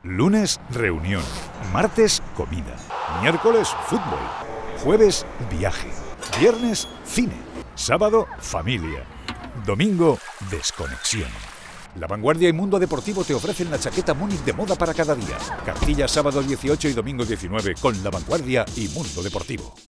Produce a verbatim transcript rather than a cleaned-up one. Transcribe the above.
Lunes, reunión. Martes, comida. Miércoles, fútbol. Jueves, viaje. Viernes, cine. Sábado, familia. Domingo, desconexión. La Vanguardia y Mundo Deportivo te ofrecen la chaqueta Munich de moda para cada día. Cartilla sábado dieciocho y domingo diecinueve con La Vanguardia y Mundo Deportivo.